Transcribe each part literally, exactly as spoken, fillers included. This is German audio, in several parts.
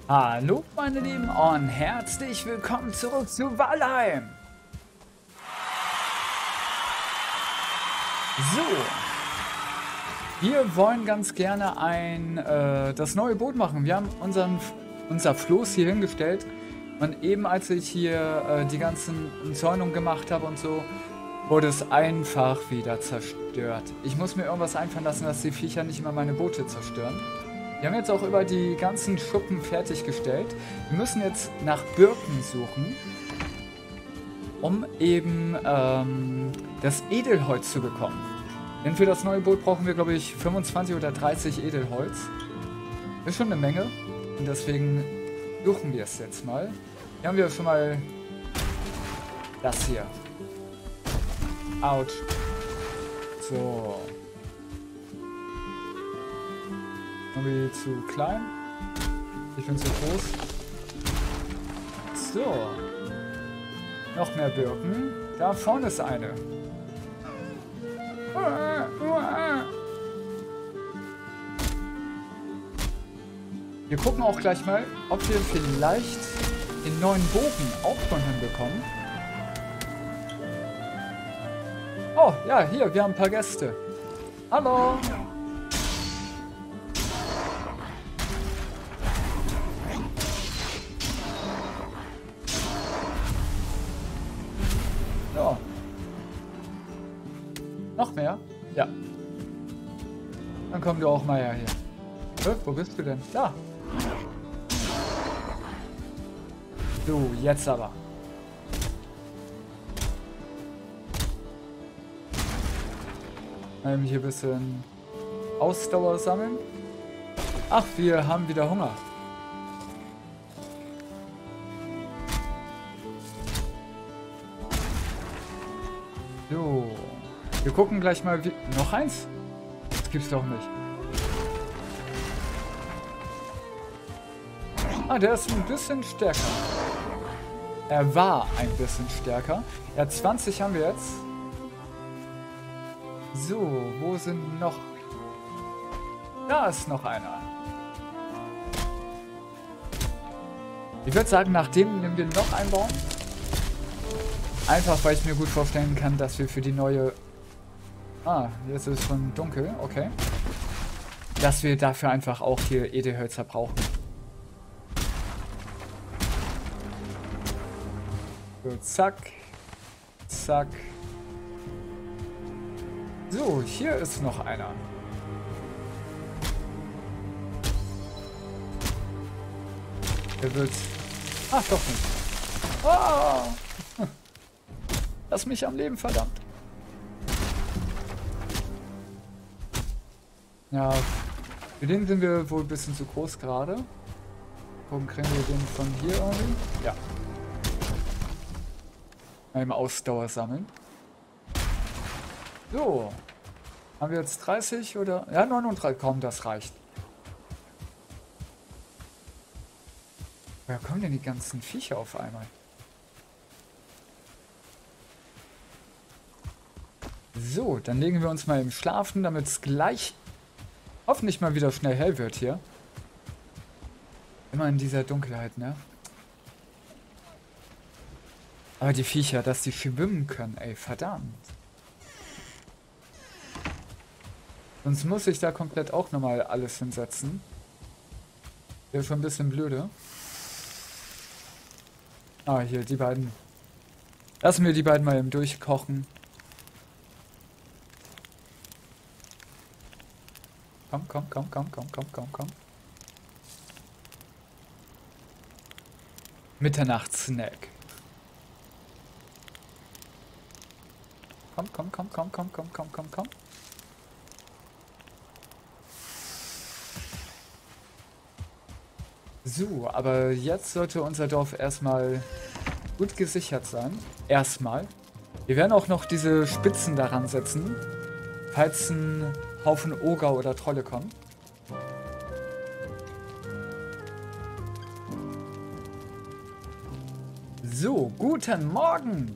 Hallo meine Lieben und herzlich willkommen zurück zu Valheim. So, wir wollen ganz gerne ein äh, das neue Boot machen. Wir haben unseren, unser Floß hier hingestellt und eben als ich hier äh, die ganzen Umzäunungen gemacht habe und so, wurde es einfach wieder zerstört. Ich muss mir irgendwas einfallen lassen, dass die Viecher nicht immer meine Boote zerstören. Wir haben jetzt auch über die ganzen Schuppen fertiggestellt. Wir müssen jetzt nach Birken suchen, um eben ähm, das Edelholz zu bekommen. Denn für das neue Boot brauchen wir, glaube ich, fünfundzwanzig oder dreißig Edelholz. Das ist schon eine Menge. Und deswegen suchen wir es jetzt mal. Hier haben wir schon mal das hier. Autsch. So. Irgendwie zu klein. Ich bin zu groß. So. Noch mehr Birken. Da vorne ist eine. Wir gucken auch gleich mal, ob wir vielleicht den neuen Bogen auch schon hinbekommen. Oh, ja, hier, wir haben ein paar Gäste. Hallo. So. Noch mehr? Ja. Dann komm du auch mal her hier. Hä, wo bist du denn? Da. So, jetzt aber. Ähm, hier ein bisschen Ausdauer sammeln. Ach, wir haben wieder Hunger. So. Wir gucken gleich mal, wie... Noch eins? Das gibt's doch nicht. Ah, der ist ein bisschen stärker. Er war ein bisschen stärker. Ja, zwanzig haben wir jetzt. So, wo sind noch... Da ist noch einer. Ich würde sagen, nach dem nehmen wir noch einen Baum. Einfach, weil ich mir gut vorstellen kann, dass wir für die neue... Ah, jetzt ist es schon dunkel, okay. Dass wir dafür einfach auch hier Edelhölzer brauchen. So, zack. Zack. So, hier ist noch einer. Der wird... Ach, doch nicht. Oh! Lass mich am Leben, verdammt. Ja, für den sind wir wohl ein bisschen zu groß gerade. Warum kriegen wir den von hier irgendwie? Ja. Einmal Ausdauer sammeln. So. Haben wir jetzt dreißig oder... Ja, neununddreißig. Komm, das reicht. Woher kommen denn die ganzen Viecher auf einmal? So, dann legen wir uns mal im Schlafen, damit es gleich hoffentlich mal wieder schnell hell wird hier. Immer in dieser Dunkelheit, ne? Aber die Viecher, dass die schwimmen können, ey, verdammt. Sonst muss ich da komplett auch nochmal alles hinsetzen. Wäre schon ein bisschen blöde. Ah, hier, die beiden. Lassen wir die beiden mal eben durchkochen. Komm, komm, komm, komm, komm, komm, komm, komm. Mitternachtssnack. Komm, komm, komm, komm, komm, komm, komm, komm, komm. So, aber jetzt sollte unser Dorf erstmal gut gesichert sein. Erstmal. Wir werden auch noch diese Spitzen daran setzen, falls ein Haufen Oger oder Trolle kommen. So, guten Morgen!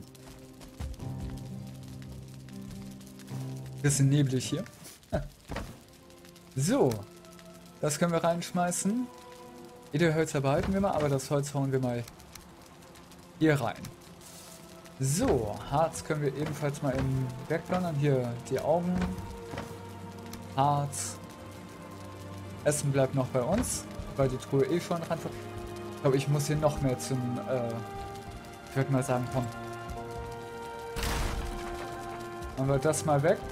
Bisschen neblig hier. So, das können wir reinschmeißen. Edelhölzer behalten wir mal, aber das Holz hauen wir mal hier rein. So, Harz können wir ebenfalls mal eben wegdonnern. Hier die Augen. Harz. Essen bleibt noch bei uns, weil die Truhe eh schon ran. Ich glaube, ich muss hier noch mehr zum, äh, ich würde mal sagen, komm. Machen wir das mal weg.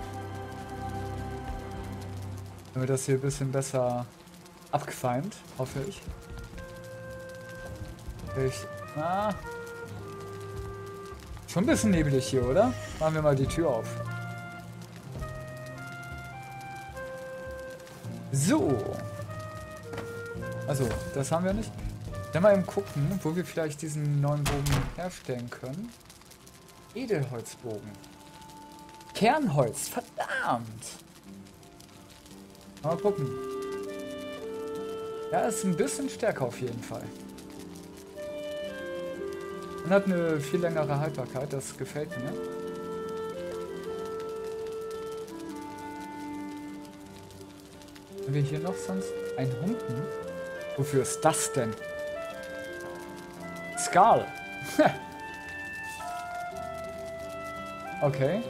Haben wir das hier ein bisschen besser abgefeimt, hoffe ich. Ich, na, schon ein bisschen nebelig hier, oder? Machen wir mal die Tür auf. So. Also, das haben wir nicht. Dann mal eben gucken, wo wir vielleicht diesen neuen Bogen herstellen können. Edelholzbogen. Kernholz, verdammt. Mal gucken. Ja, ist ein bisschen stärker auf jeden Fall. Und hat eine viel längere Haltbarkeit, das gefällt mir. Haben wir hier noch sonst einen Humpen? Wofür ist das denn? Skal. Okay.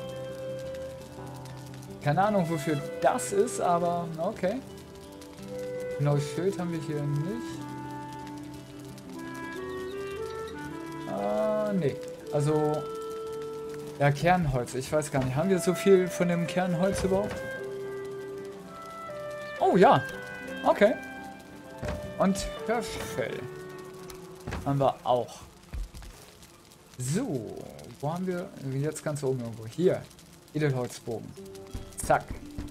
Keine Ahnung, wofür das ist, aber okay. Neues Schild haben wir hier nicht. Äh, nee. Also, ja, Kernholz. Ich weiß gar nicht. Haben wir so viel von dem Kernholz überhaupt? Oh, ja. Okay. Und Hirschfell haben wir auch. So, wo haben wir? Jetzt ganz oben irgendwo. Hier. Edelholzbogen. Zack.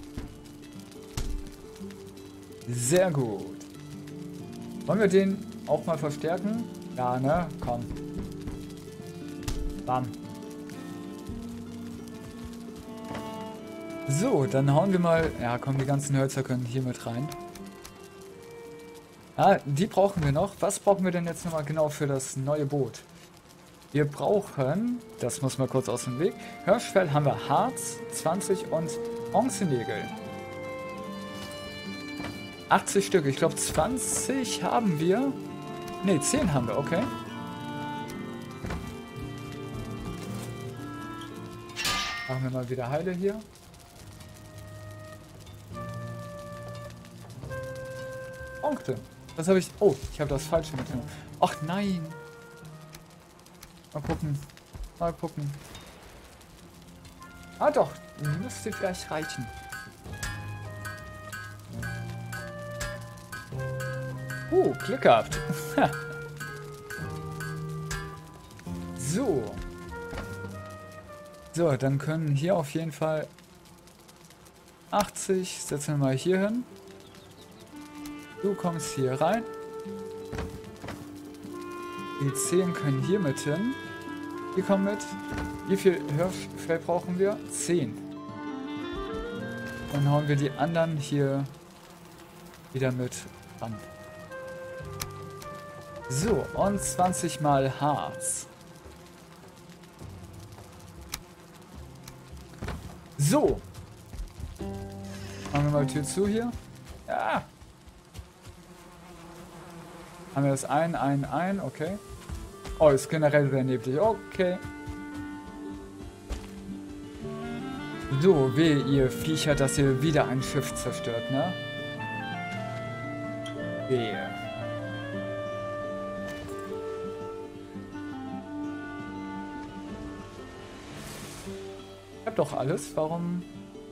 Sehr gut. Wollen wir den auch mal verstärken? Ja, ne? Komm. Bam. So, dann hauen wir mal... Ja, komm, die ganzen Hölzer können hier mit rein. Ah, die brauchen wir noch. Was brauchen wir denn jetzt nochmal genau für das neue Boot? Wir brauchen... Das muss mal kurz aus dem Weg. Hirschfell haben wir Harz, zwanzig und Bronzenägel. achtzig Stück. Ich glaube, zwanzig haben wir. Ne, zehn haben wir, okay. Machen wir mal wieder Heile hier. Punkte. Was habe ich... Oh, ich habe das Falsche mitgenommen. Ach nein. Mal gucken. Mal gucken. Ah doch, müsste vielleicht reichen. Uh, Glück gehabt. So. So, dann können hier auf jeden Fall achtzig, setzen wir mal hier hin. Du kommst hier rein. Die zehn können hier mit hin. Die kommen mit. Wie viel Hirschfell brauchen wir? zehn. Dann hauen wir die anderen hier wieder mit ran. So, und zwanzig mal Harz. So. Machen wir mal die Tür zu hier. Ja. Haben wir das ein, ein, ein, okay. Oh, ist generell sehr neblig, okay. So, weh, ihr Viecher, dass ihr wieder ein Schiff zerstört, ne? Wehe. Ich hab doch alles, warum...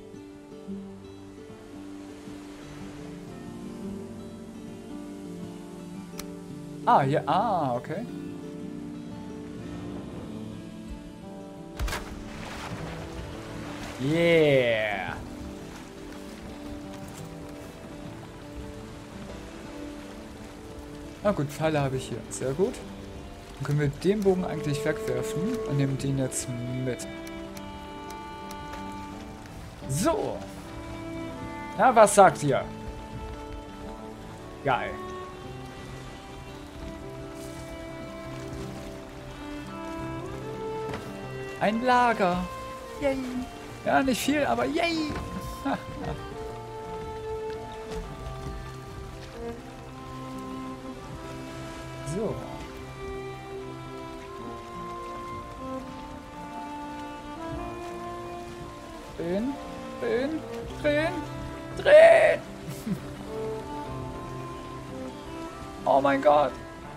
Ah, ja, ah, okay. Yeah. Na gut, Pfeile habe ich hier. Sehr gut. Dann können wir den Bogen eigentlich wegwerfen und nehmen den jetzt mit. So. Na, was sagt ihr? Geil. Ein Lager. Yay. Ja, nicht viel, aber yay. So. Drehen, drehen, drehen, drehen! Oh mein Gott!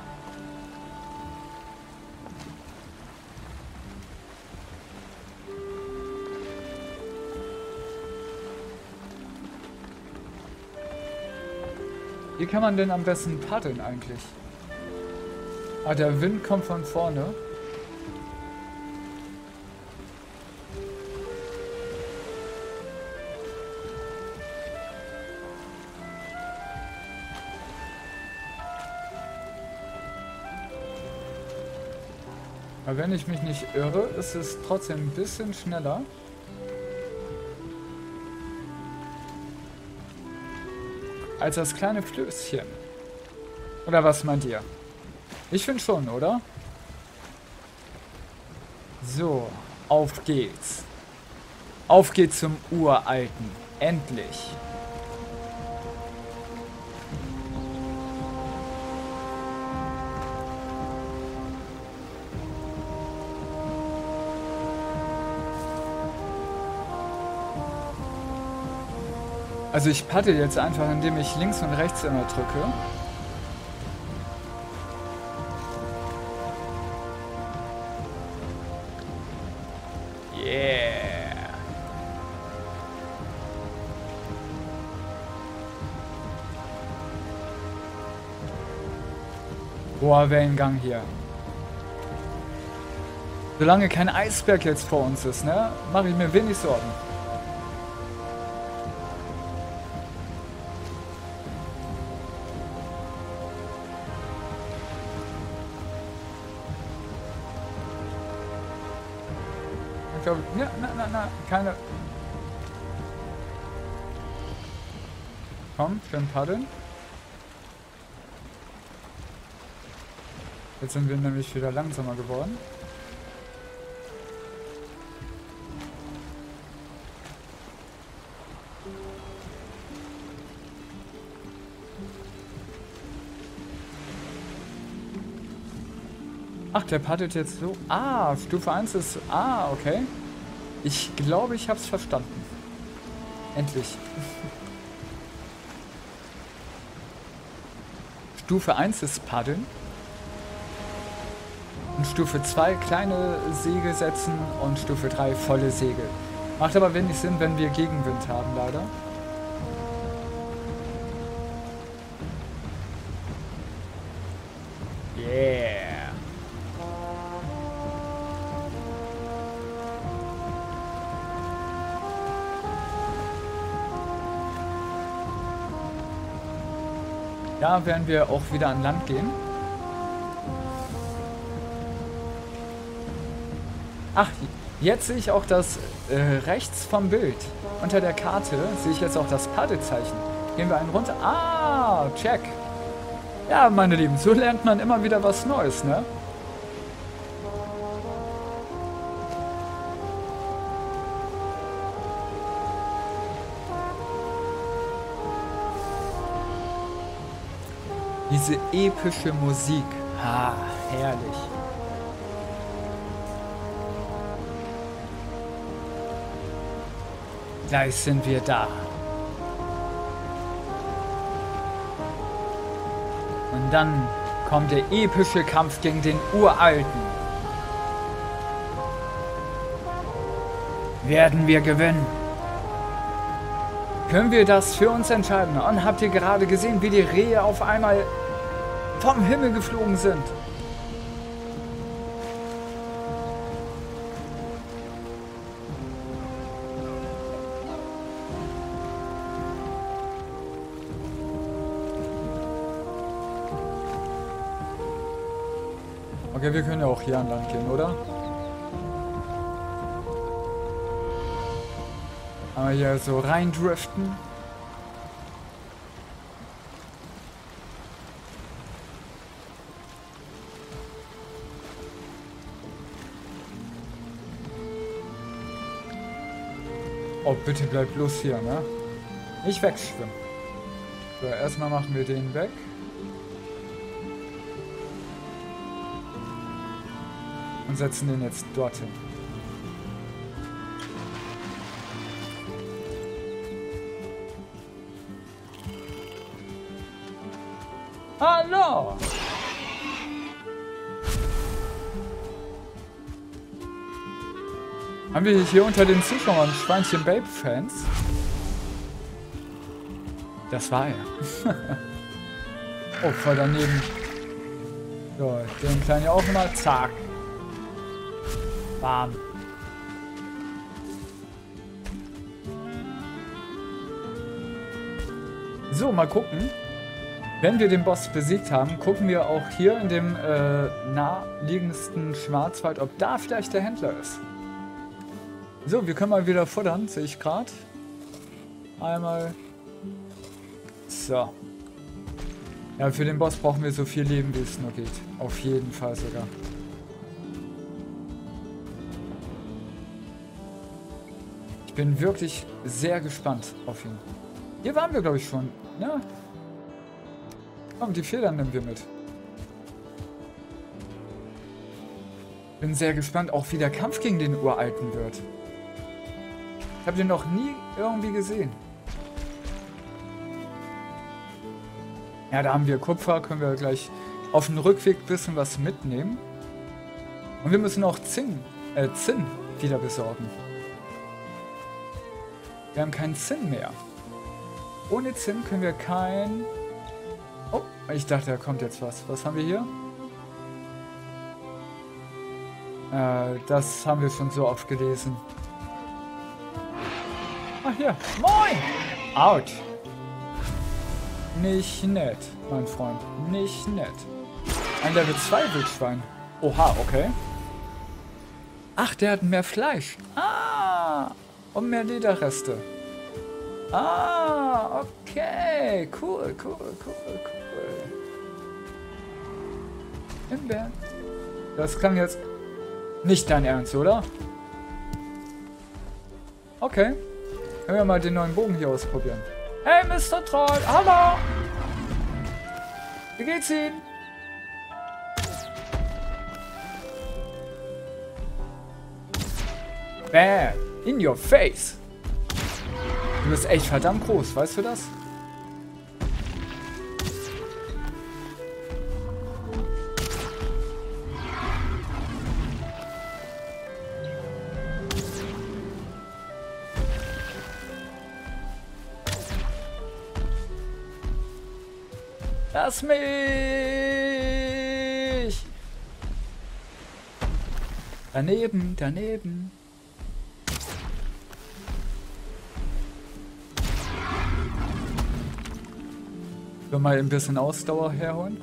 Wie kann man denn am besten paddeln eigentlich? Ah, der Wind kommt von vorne. Aber wenn ich mich nicht irre, ist es trotzdem ein bisschen schneller. Als das kleine Flößchen. Oder was meint ihr? Ich finde schon, oder? So, auf geht's. Auf geht's zum Uralten. Endlich. Also ich paddel jetzt einfach, indem ich links und rechts immer drücke. Yeah. Boah, Wellengang hier. Solange kein Eisberg jetzt vor uns ist, ne, mache ich mir wenig Sorgen. Ich glaube, na, na, na, na, keine. Komm, schön paddeln. Jetzt sind wir nämlich wieder langsamer geworden. Ach, der paddelt jetzt so. Ah, Stufe eins ist... Ah, okay. Ich glaube, ich habe es verstanden. Endlich. Stufe eins ist Paddeln. Und Stufe zwei kleine Segel setzen und Stufe drei volle Segel. Macht aber wenig Sinn, wenn wir Gegenwind haben, leider. Yeah. Da werden wir auch wieder an Land gehen. Ach, jetzt sehe ich auch das äh, rechts vom Bild. Unter der Karte sehe ich jetzt auch das Paddelzeichen. Gehen wir einen runter. Ah, check. Ja, meine Lieben, so lernt man immer wieder was Neues, ne? Diese epische Musik. Ah, herrlich. Gleich sind wir da. Und dann kommt der epische Kampf gegen den Uralten. Werden wir gewinnen? Können wir das für uns entscheiden? Und habt ihr gerade gesehen, wie die Rehe auf einmal vom Himmel geflogen sind? Okay, wir können ja auch hier an Land gehen, oder? Aber hier so reindriften. Oh, bitte bleib bloß hier, ne? Nicht wegschwimmen. So, erstmal machen wir den weg. und setzen den jetzt dorthin. Hallo! Haben wir hier unter den Zuschauern Schweinchen Babe-Fans? Das war er. Oh, voll daneben. So, den kleinen hier auch mal. Zack. Bam. So, mal gucken. Wenn wir den Boss besiegt haben, gucken wir auch hier in dem äh, naheliegendsten Schwarzwald, ob da vielleicht der Händler ist. So, wir können mal wieder futtern, sehe ich gerade. Einmal. So. Ja, für den Boss brauchen wir so viel Leben, wie es nur geht. Auf jeden Fall sogar. Ich bin wirklich sehr gespannt auf ihn. Hier waren wir, glaube ich, schon. Ja. Komm, die Federn nehmen wir mit. Bin sehr gespannt, auch wie der Kampf gegen den Uralten wird. Ich habe den noch nie irgendwie gesehen. Ja, da haben wir Kupfer, können wir gleich auf dem Rückweg ein bisschen was mitnehmen. Und wir müssen auch Zinn, äh, Zinn wieder besorgen. Wir haben keinen Zinn mehr. Ohne Zinn können wir kein... Oh, ich dachte, da kommt jetzt was. Was haben wir hier? Äh, das haben wir schon so oft gelesen. Ach hier. Moin! Out. Nicht nett, mein Freund. Nicht nett. Ein Level zwei Wildschwein. Oha, okay. Ach, der hat mehr Fleisch. Ah! Und mehr Lederreste. Ah, okay. Cool, cool, cool, cool. Himbeeren. Das klang jetzt nicht dein Ernst, oder? Okay. Können wir mal den neuen Bogen hier ausprobieren. Hey, Mister Troll. Hallo. Wie geht's Ihnen? Bam. In your face. Du bist echt verdammt groß, weißt du das? Lass mich! Daneben, daneben. So, mal ein bisschen Ausdauer herholen.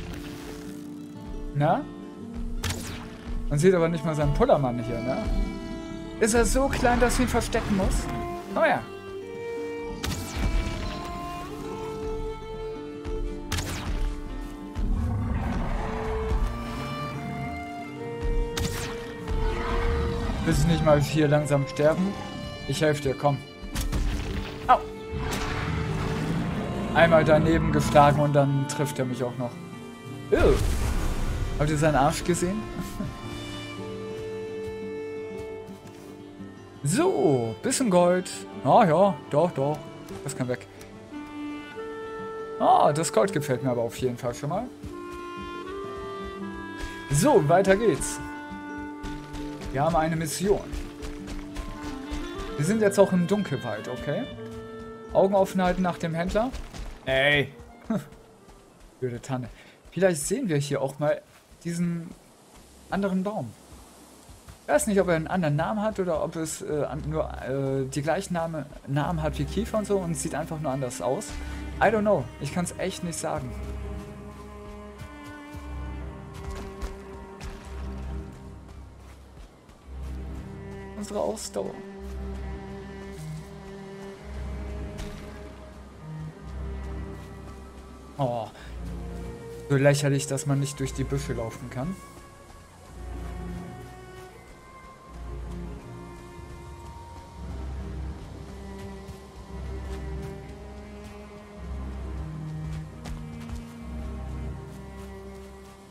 Na? Man sieht aber nicht mal seinen Pullermann hier, ne? Ist er so klein, dass ich ihn verstecken muss? Oh ja. Bis ich nicht mal hier langsam sterben. Ich helfe dir, komm. Au. Einmal daneben geschlagen und dann trifft er mich auch noch. Ew. Habt ihr seinen Arsch gesehen? So, bisschen Gold. Ah ja, doch, doch. Das kann weg. Ah, das Gold gefällt mir aber auf jeden Fall schon mal. So, weiter geht's. Wir haben eine Mission. Wir sind jetzt auch im Dunkelwald, okay? Augen offen halten nach dem Händler. Ey. Blöde Tanne. Vielleicht sehen wir hier auch mal diesen anderen Baum. Ich weiß nicht, ob er einen anderen Namen hat oder ob es äh, nur äh, die gleichen Name, Namen hat wie Kiefer und so und sieht einfach nur anders aus. I don't know. Ich kann es echt nicht sagen. Unsere Ausdauer. Oh. So lächerlich, dass man nicht durch die Büsche laufen kann.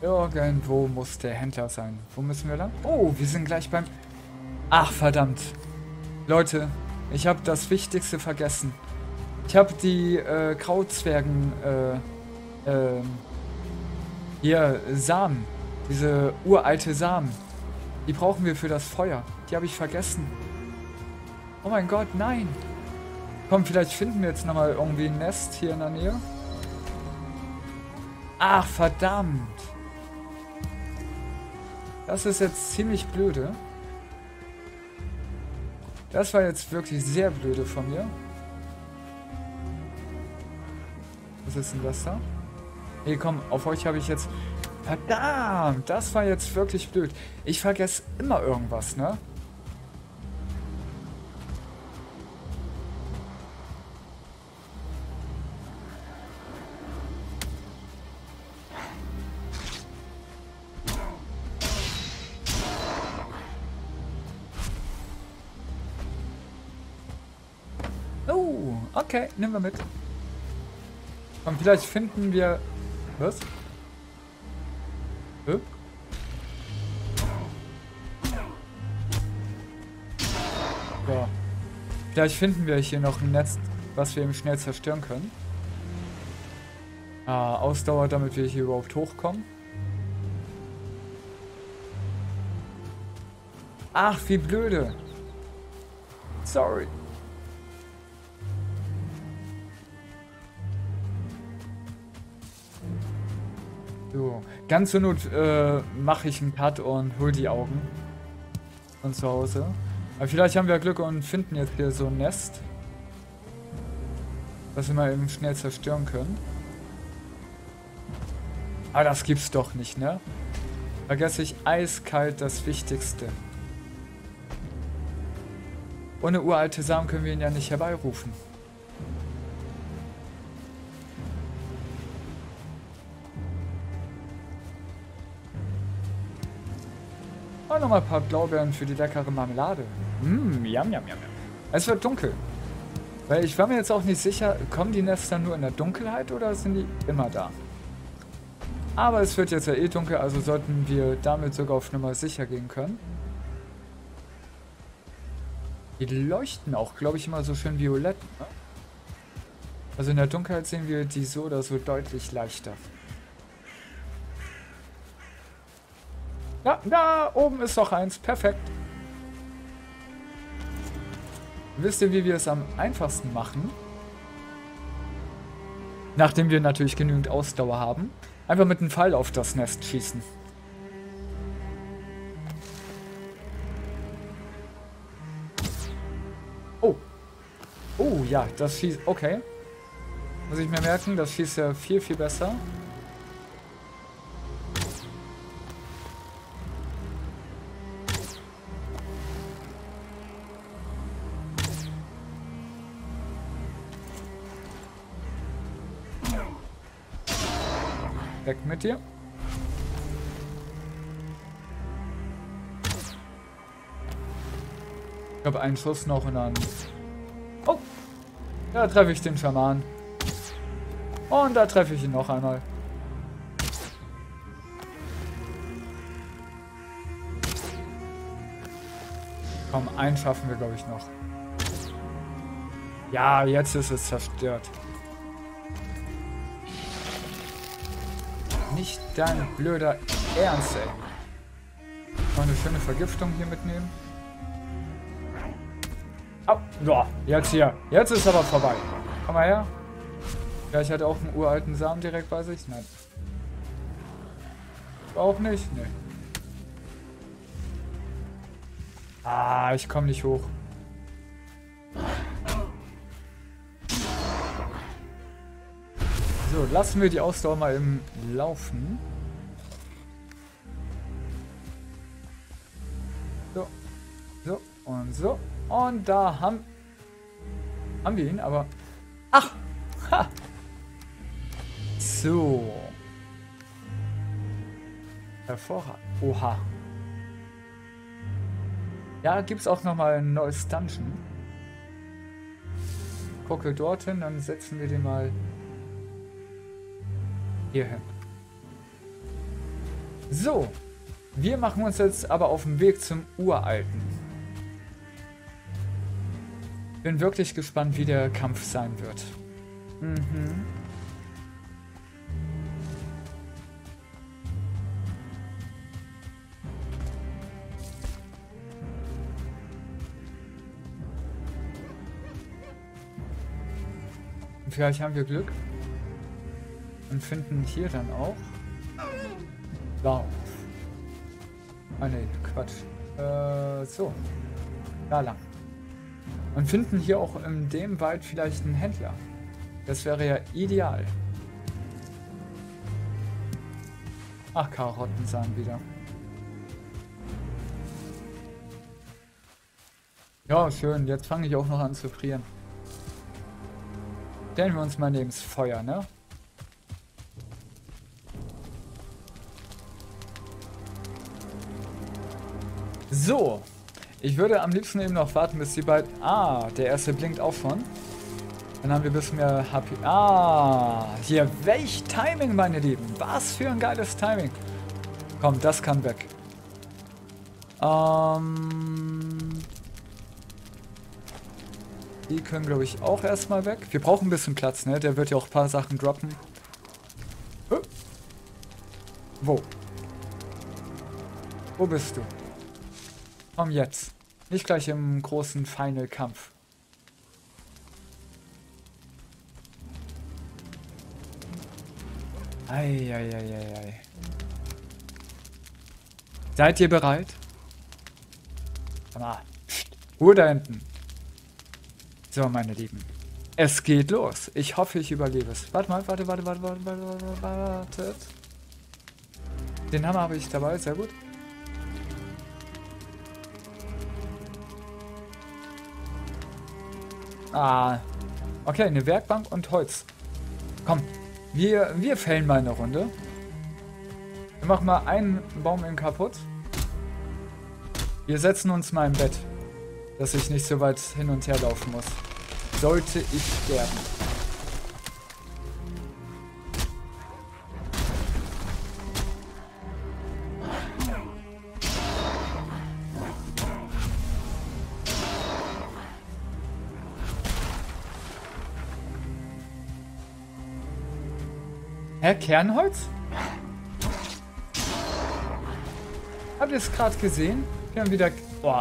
Irgendwo muss der Händler sein. Wo müssen wir lang? Oh, wir sind gleich beim... Ach, verdammt. Leute, ich habe das Wichtigste vergessen. Ich habe die äh, Krautzwergen... Äh, äh, hier, Samen. Diese uralte Samen. Die brauchen wir für das Feuer. Die habe ich vergessen. Oh mein Gott, nein. Komm, vielleicht finden wir jetzt nochmal irgendwie ein Nest hier in der Nähe. Ach, verdammt. Das ist jetzt ziemlich blöde. Das war jetzt wirklich sehr blöde von mir. Was ist denn das da? Nee, komm, auf euch habe ich jetzt... Verdammt, das war jetzt wirklich blöd. Ich vergesse immer irgendwas, ne? Oh, okay, nehmen wir mit. Und vielleicht finden wir... Was? Hä? Ja. Vielleicht finden wir hier noch ein Netz, was wir eben schnell zerstören können. Ah, Ausdauer, damit wir hier überhaupt hochkommen. Ach, wie blöde. Sorry. So, ganz zur Not äh, mache ich einen Cut und hol die Augen von zu Hause. Aber vielleicht haben wir Glück und finden jetzt hier so ein Nest, was wir mal eben schnell zerstören können. Aber das gibt's doch nicht, ne? Vergesse ich eiskalt das Wichtigste. Ohne uralte Samen können wir ihn ja nicht herbeirufen. Und nochmal ein paar Blaubeeren für die leckere Marmelade. Mmm, yum, yum, yum. Es wird dunkel. Weil ich war mir jetzt auch nicht sicher, kommen die Nester nur in der Dunkelheit oder sind die immer da? Aber es wird jetzt ja eh dunkel, also sollten wir damit sogar auf Nummer sicher gehen können. Die leuchten auch, glaube ich, immer so schön violett. Ne? Also in der Dunkelheit sehen wir die so oder so deutlich leichter. Ja, da oben ist doch eins. Perfekt. Wisst ihr, wie wir es am einfachsten machen? Nachdem wir natürlich genügend Ausdauer haben. Einfach mit einem Pfeil auf das Nest schießen. Oh. Oh, ja, das schießt... Okay. Muss ich mir merken, das schießt ja viel, viel besser. Weg mit dir. Ich habe einen Schuss noch und dann... Oh! Da treffe ich den Schaman. Und da treffe ich ihn noch einmal. Komm, einen schaffen wir, glaube ich, noch. Ja, jetzt ist es zerstört. Nicht dein blöder Ernst, ey. Noch eine schöne Vergiftung hier mitnehmen. Oh, ja, jetzt hier. Jetzt ist aber vorbei. Komm mal her. Ja, ich hatte auch einen uralten Samen direkt bei sich. Nein. Auch nicht? Nee. Ah, ich komme nicht hoch. So, lassen wir die Ausdauer mal im Laufen. So, so und so. Und da haben, haben wir ihn, aber... Ach! Ha! So. Hervorragend. Oha. Ja, gibt es auch nochmal ein neues Dungeon. Gucke dorthin, dann setzen wir den mal hier hin. So, wir machen uns jetzt aber auf den Weg zum Uralten. Bin wirklich gespannt, wie der Kampf sein wird. Mhm. Vielleicht haben wir Glück und finden hier dann auch Lauf. Ah ne, Quatsch. Äh, so. Da lang. Und finden hier auch in dem Wald vielleicht einen Händler. Das wäre ja ideal. Ach, Karotten sahen wieder. Ja, schön. Jetzt fange ich auch noch an zu frieren. Stellen wir uns mal neben das Feuer, ne? So. Ich würde am liebsten eben noch warten, bis die beiden... Ah, der erste blinkt auch schon. Dann haben wir ein bisschen mehr H P. Ah, hier, welch Timing, meine Lieben. Was für ein geiles Timing. Komm, das kann weg. Ähm... Die können, glaube ich, auch erstmal weg. Wir brauchen ein bisschen Platz, ne? Der wird ja auch ein paar Sachen droppen. Huh. Wo? Wo bist du? Komm jetzt. Nicht gleich im großen Final-Kampf. Eieieiei. Seid ihr bereit? Komm mal. Psst. Ruhe da hinten. So, meine Lieben. Es geht los. Ich hoffe, ich überlebe es. Warte mal, warte, warte, warte, warte, warte, warte, warte. Den Hammer habe ich dabei, sehr gut. Ah. Okay, eine Werkbank und Holz. Komm, wir, wir fällen mal eine Runde. Wir machen mal einen Baum in kaputt. Wir setzen uns mal im Bett, dass ich nicht so weit hin und her laufen muss. Sollte ich sterben. Hä, Kernholz? Habt ihr es gerade gesehen? Wir haben wieder... Boah.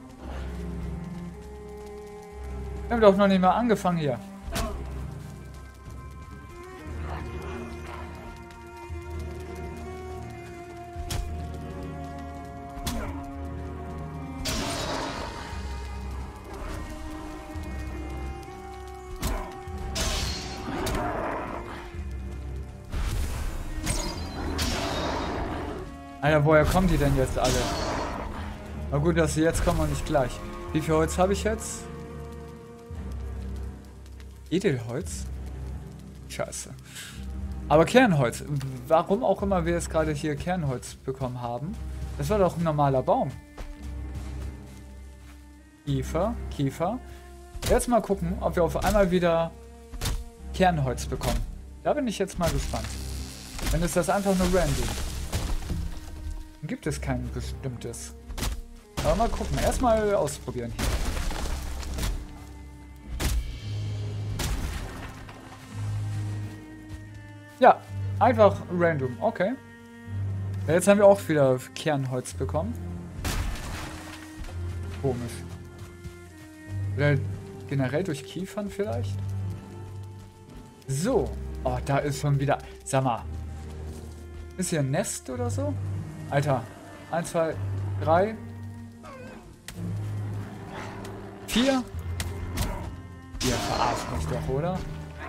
Wir haben doch noch nicht mal angefangen hier. Alter, woher kommen die denn jetzt alle? Na gut, dass sie jetzt kommen und nicht gleich. Wie viel Holz habe ich jetzt? Edelholz? Scheiße. Aber Kernholz. Warum auch immer wir jetzt gerade hier Kernholz bekommen haben. Das war doch ein normaler Baum. Kiefer, Kiefer. Jetzt mal gucken, ob wir auf einmal wieder Kernholz bekommen. Da bin ich jetzt mal gespannt. Dann ist das einfach nur random. Dann gibt es kein bestimmtes. Aber mal gucken. Erstmal ausprobieren hier. Ja, einfach random. Okay. Ja, jetzt haben wir auch wieder Kernholz bekommen. Komisch. Oder generell durch Kiefern vielleicht? So. Oh, da ist schon wieder... Sag mal. Ist hier ein Nest oder so? Alter. Eins, zwei, drei. Vier. Ihr verarscht mich doch, oder?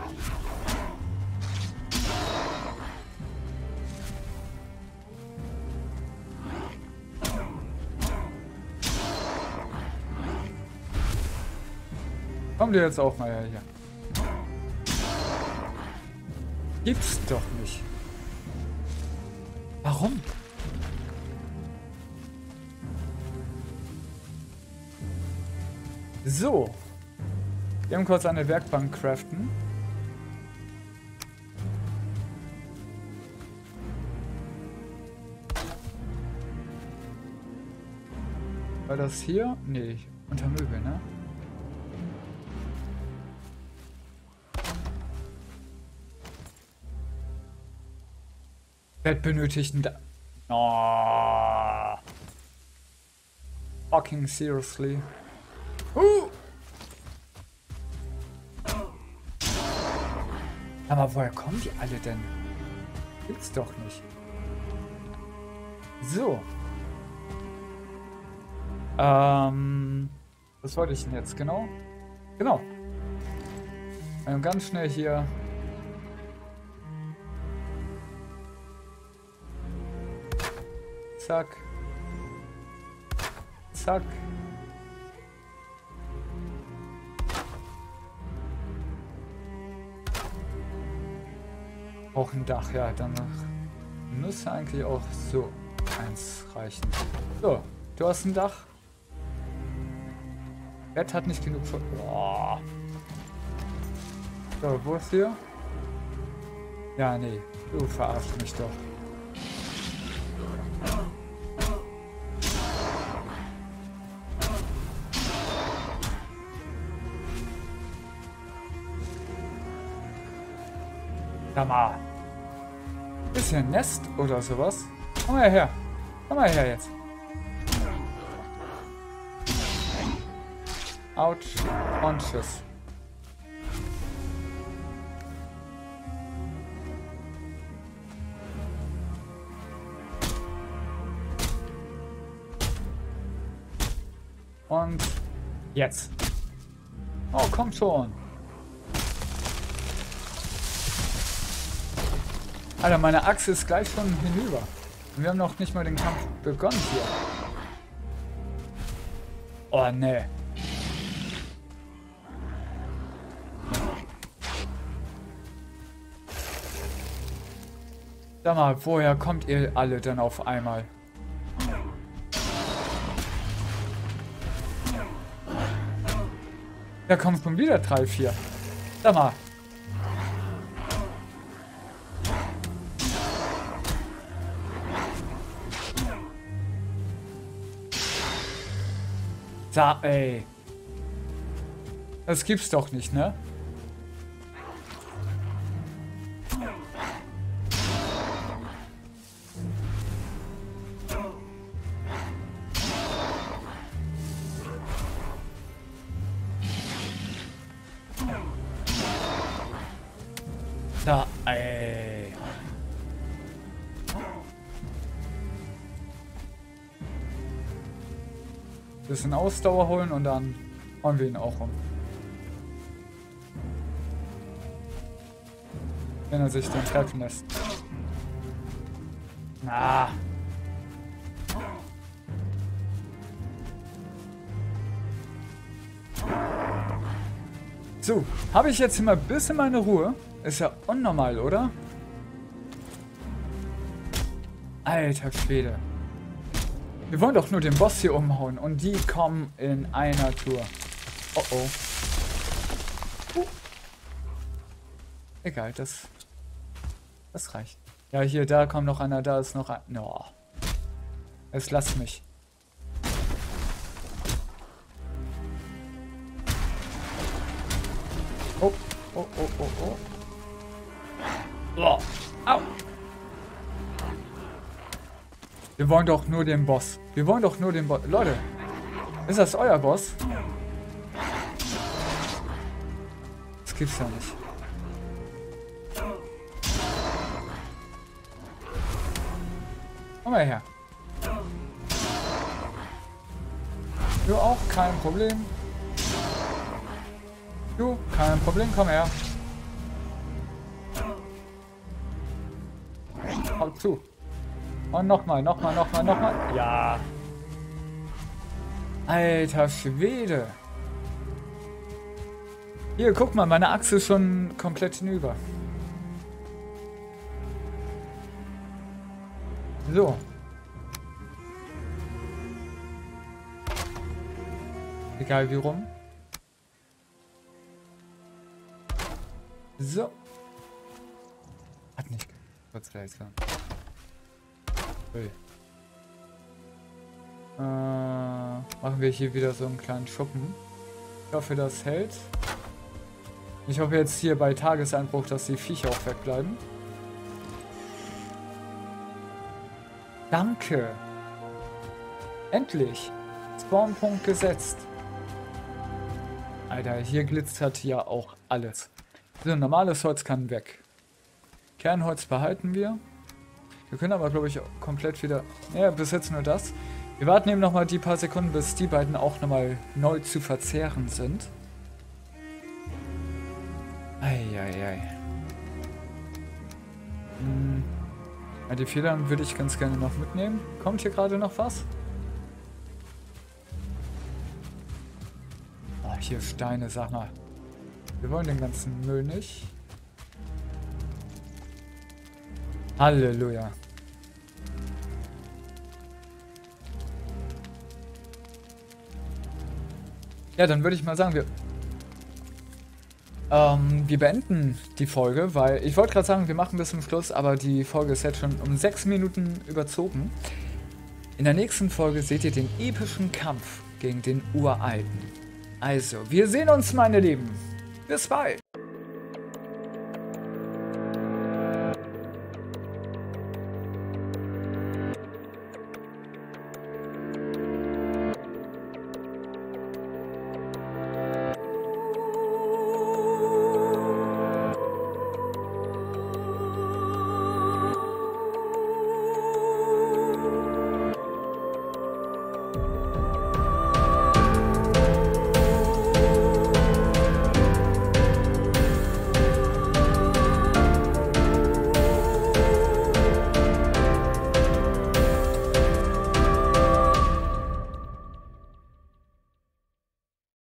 Kommt ihr jetzt auch mal her hier. Gibt's doch nicht. Warum? So. Wir haben kurz eine Werkbank craften. War das hier? Nee, unter Möbel, ne? Bett benötigt ein... Da oh. Fucking seriously. Uh. Aber woher kommen die alle denn? Gibt's doch nicht. So. Ähm... Was wollte ich denn jetzt? Genau? Genau. Ähm, ganz schnell hier... Zack. Zack. Auch ein Dach, ja, dann müsste eigentlich auch so eins reichen. So, du hast ein Dach. Bett hat nicht genug für... Boah. So, wo ist hier? Ja, nee, du verarschst mich doch. Sag mal. Ist hier ein Nest oder sowas? Komm mal her. Komm mal her jetzt. Autsch. Und tschüss. Und jetzt. Oh, komm schon. Alter, meine Achse ist gleich schon hinüber. Und wir haben noch nicht mal den Kampf begonnen hier. Oh, ne. Sag mal, woher kommt ihr alle dann auf einmal? Da kommen schon wieder drei, vier. Sag mal. Da, ey. Das gibt's doch nicht, ne? Da, ey. Bisschen Ausdauer holen und dann hauen wir ihn auch um. Wenn er sich dann treffen lässt. Ah. So, habe ich jetzt immer ein bisschen meine Ruhe? Ist ja unnormal, oder? Alter Schwede. Wir wollen doch nur den Boss hier umhauen und die kommen in einer Tour. Oh oh. Uh. Egal, das, das reicht. Ja, hier, da kommt noch einer, da ist noch ein... No. Es lasst mich. Oh, oh, oh, oh, oh. Oh. Au. Wir wollen doch nur den Boss. Wir wollen doch nur den Boss. Leute, ist das euer Boss? Das gibt's ja nicht. Komm mal her. Du auch, kein Problem. Du, kein Problem, komm her. Hau zu. Und nochmal, nochmal, nochmal, nochmal. Ja. Alter Schwede. Hier, guck mal, meine Achse ist schon komplett hinüber. So. Egal wie rum. So. Hat nicht. Kurz seltsam. Hey. Äh. machen wir hier wieder so einen kleinen Schuppen. Ich hoffe, das hält. Ich hoffe jetzt hier bei Tageseinbruch, dass die Viecher auch wegbleiben. Danke. Endlich. Spawnpunkt gesetzt. Alter, hier glitzert ja auch alles. So, normales Holz kann weg. Kernholz behalten wir. Wir können aber, glaube ich, komplett wieder... Naja, bis jetzt nur das. Wir warten eben nochmal die paar Sekunden, bis die beiden auch nochmal neu zu verzehren sind. Eieiei. Hm. Ja, die Federn würde ich ganz gerne noch mitnehmen. Kommt hier gerade noch was? Oh, hier Steine, sag mal. Wir wollen den ganzen Müll nicht. Halleluja. Ja, dann würde ich mal sagen, wir, ähm, wir beenden die Folge, weil ich wollte gerade sagen, wir machen bis zum Schluss, aber die Folge ist jetzt schon um sechs Minuten überzogen. In der nächsten Folge seht ihr den epischen Kampf gegen den Uralten. Also, wir sehen uns, meine Lieben. Bis bald.